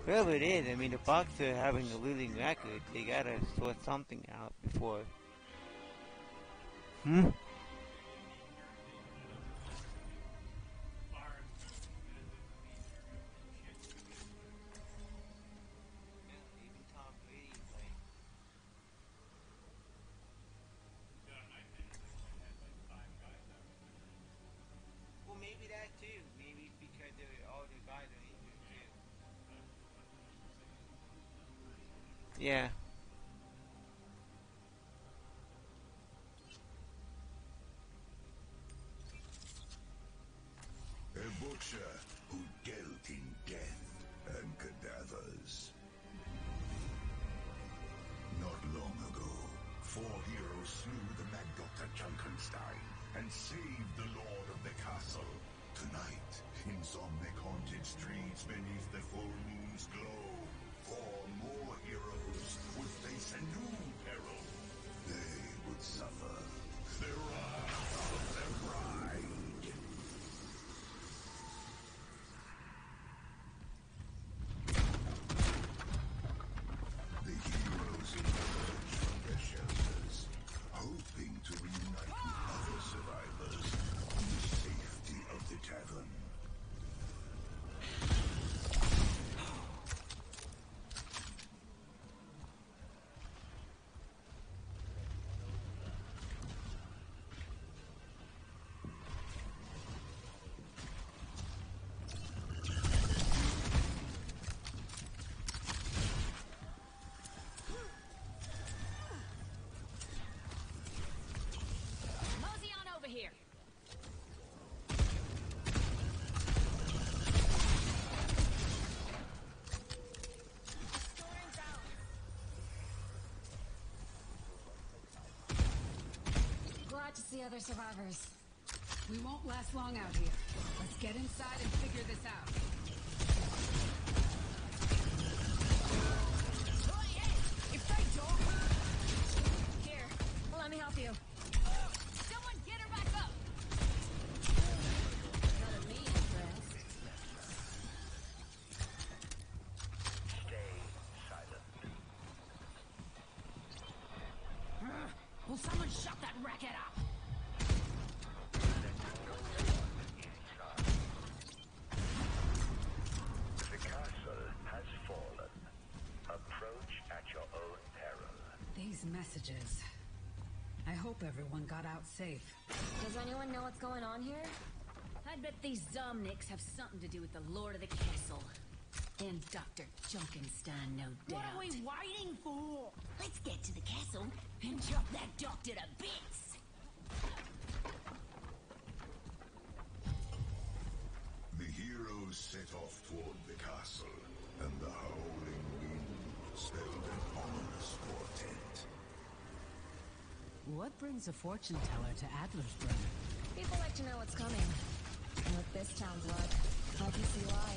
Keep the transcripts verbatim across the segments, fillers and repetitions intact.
Whoever it is, I mean, the boxer having a losing record, they gotta sort something out before. Hmm? Well, maybe that too. Maybe it's because they're, all the guys are injured too. Yeah. A butcher who dealt in death and cadavers. Not long ago, four heroes slew the Mad Doctor Junkenstein and saved the Lord of the Castle. Tonight, in Zomnic haunted streets beneath the full moon's glow, four more heroes would face a new peril. They would suffer the wrath of the bride. The heroes emerge from their shelters, hoping to reunite with other survivors in the safety of the tavern. Mosey on over here. Glad to see other survivors. We won't last long out here. Let's get inside and figure this out. Hey, hey! If they don't... Here, let me help you. Someone get her back up! None of me impressed. Stay silent. Will someone shut that racket up? The castle has fallen. Approach at your own peril. These messages. I hope everyone got out safe. Does anyone know what's going on here? I bet these Zomnics have something to do with the Lord of the Castle. And Doctor Junkenstein, no doubt. What are we waiting for? Let's get to the castle and chop that doctor to bits. The heroes set off toward the castle, and the howling wind spelled an ominous portent. What brings a fortune teller to Adlersbrunn? People like to know what's coming. And with this town's luck, I can see why.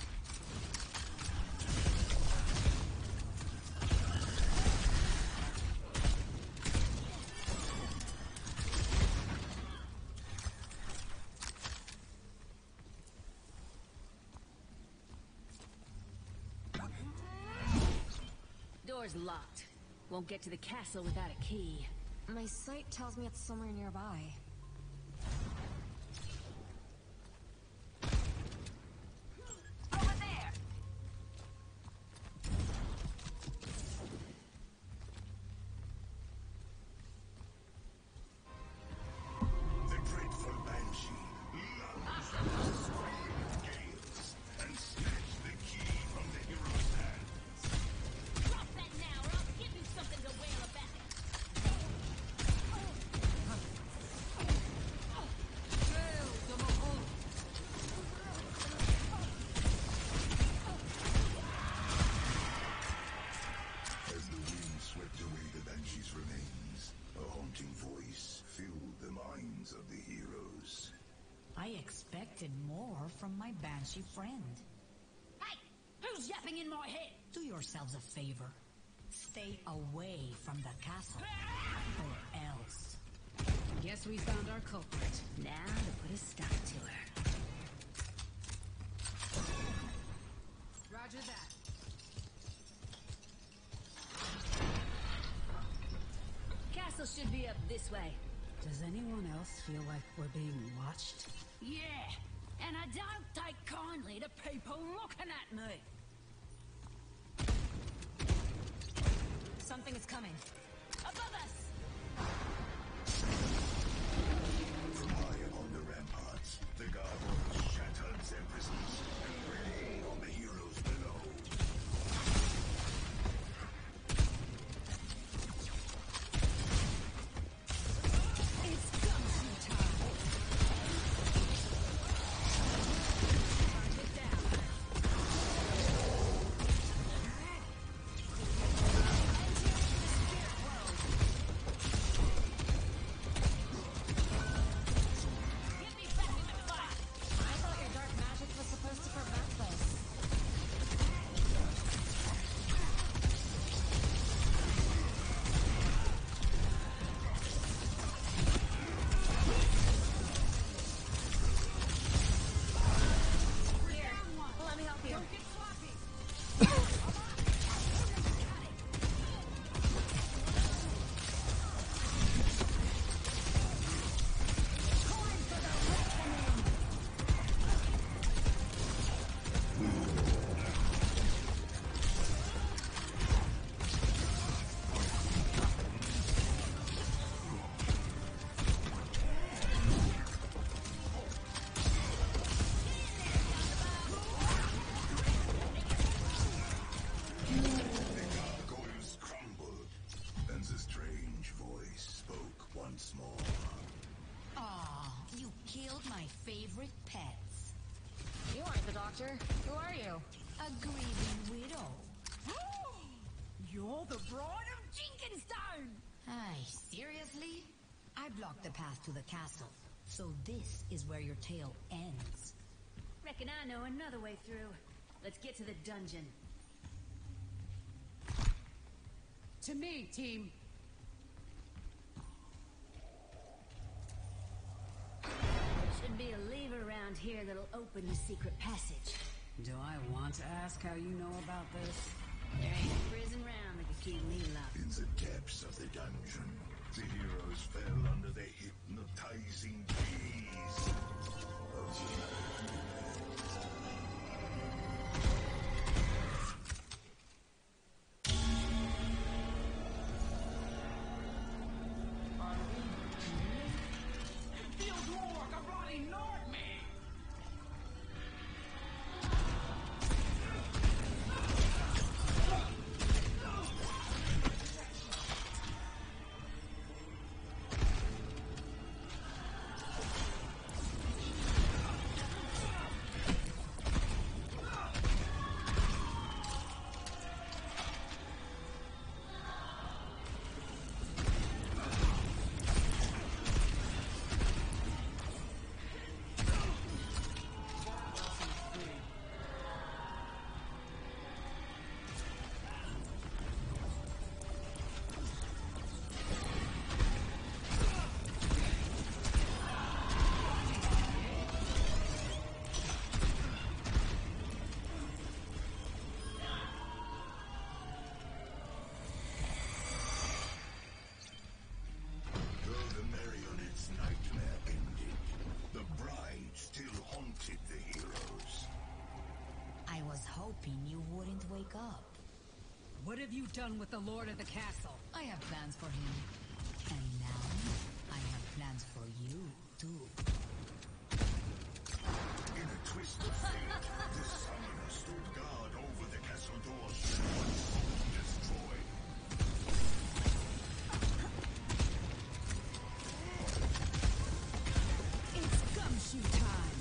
Door's locked. Won't get to the castle without a key. My sight tells me it's somewhere nearby. Over there! The dreadful Banshee lunged at the screaming gales and snatched the key from the hero's hands. Drop that now, or I'll give you something to wail about. As the wind swept away the Banshee's remains, a haunting voice filled the minds of the heroes. I expected more from my Banshee friend. Hey! Who's yapping in my head? Do yourselves a favor. Stay away from the castle. Or else. Guess we found our culprit. Now to put a stop to her. Roger that. should be up this way. Does anyone else feel like we're being watched? Yeah, and I don't take kindly to people looking at me. Something is coming. Above us! From high upon the ramparts, the gargoyles shattered their prisons and prey on the heroes below. It's gumshoe time! Target down. Get me back in the fight! I thought your dark magic was supposed to prevent this. Here, let me help you. Don't get sloppy! The gargoyles crumbled, and the strange voice spoke once more. Aw, you killed my favorite pets. You aren't the doctor. Who are you? A grieving widow. You're the bride of Jenkinstone! Aye, seriously? I blocked the path to the castle, so this is where your tale ends. Reckon I know another way through. Let's get to the dungeon. To me, team. Should be a lever around here that'll open the secret passage. Do I want to ask how you know about this? There ain't a prison round that can keep me locked. In the depths of the dungeon, the heroes fell under the hypnotizing gaze of the It feels more like a bloody nightmare! Though the marionette's nightmare ended, the bride still haunted the heroes. I was hoping you wouldn't wake up. What have you done with the Lord of the Castle? I have plans for him. And now, I have plans for you, too. In a twist of fate, the summoner stood guard over the castle doors once hoped destroyed. It's gumshoe time!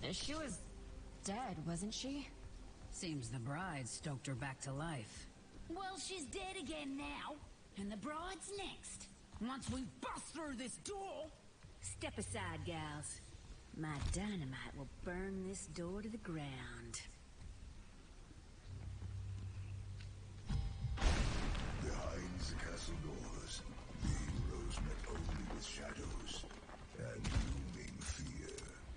She was dead, wasn't she? Seems the bride stoked her back to life. Well, she's dead again now, and the bride's next. Once we bust through this door... Step aside, gals. My dynamite will burn this door to the ground. Behind the castle doors, the heroes met only with shadows and looming fear.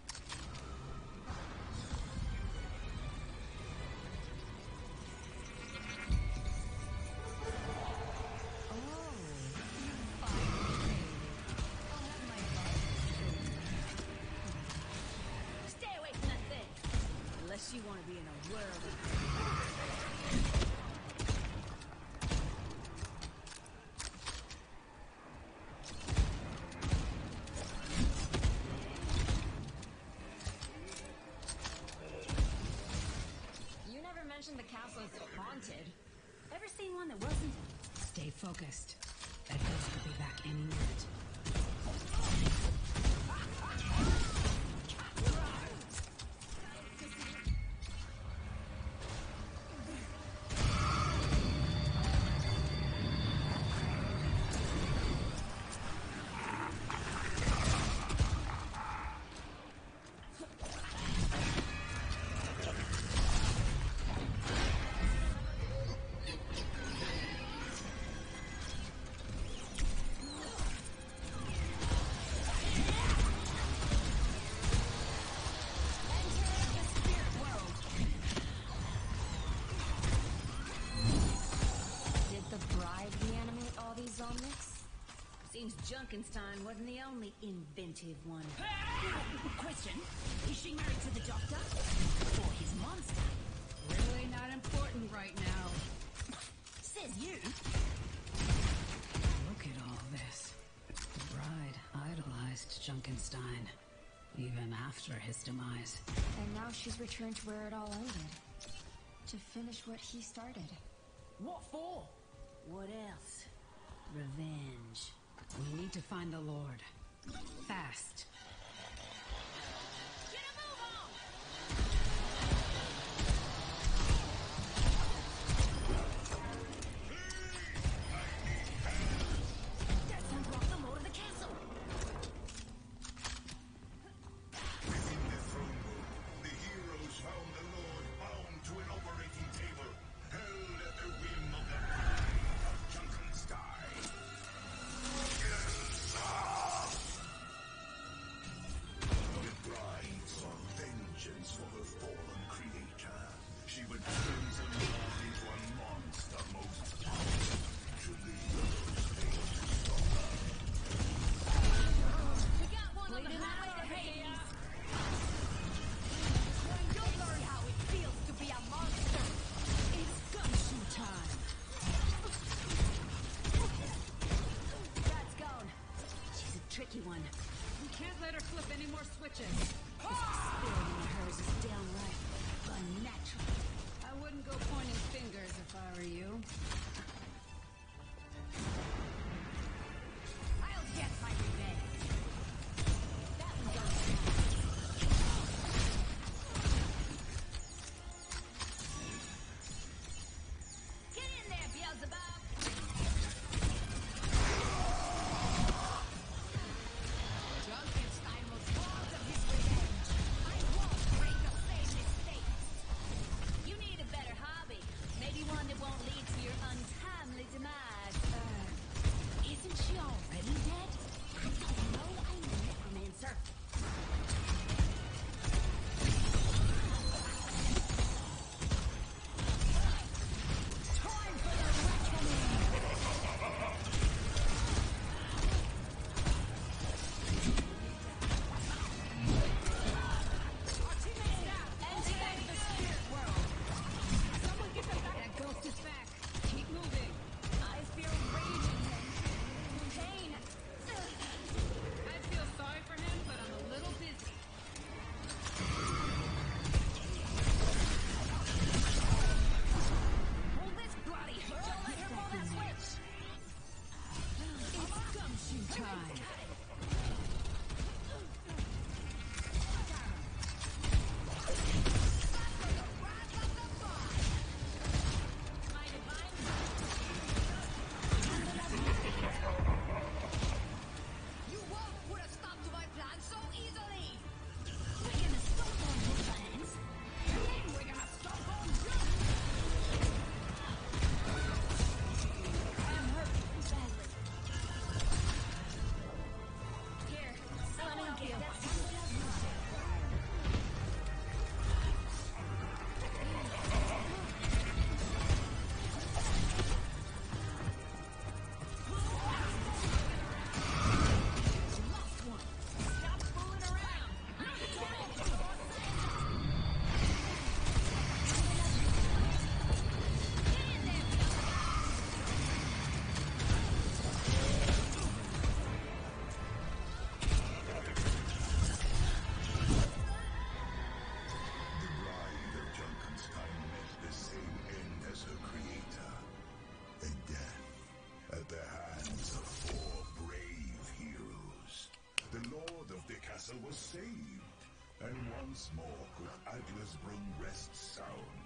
Stay away from that thing! Unless you want to be in a world of... You never mentioned the castle's haunted. Ever seen one that wasn't? Stay focused. That ghost could be back any minute. Did the bride reanimate all these Zomnics? Seems Junkenstein wasn't the only inventive one. Question, is she married to the doctor? Or his monster? Really not important right now. Says you. Look at all this. The bride idolized Junkenstein, even after his demise. And now she's returned to where it all ended. To finish what he started. What for? What else? Revenge. We need to find the Lord. Fast. Get a move on! That's unblocked the lord of the castle. Within the throne room, the heroes found the Lord bound to an operating table, held at the whim of the bride of Junkenstein. The bride sought vengeance for her fallen creator. She would turn the Lord into a monster most powerful. Should the heroes fail to stop her? We got one on the highway to Hades! You'll learn how it feels to be a monster. It's gumshoe time. That's gone. She's a tricky one. We can't let her flip any more switches. This spirit in hers is downright unnatural. I wouldn't go pointing fingers if I were you. I'll get my revenge. That one goes Get in there, Beelzebub! Junkenstein was fond of his revenge. once more could Atlasbrunn rest sound.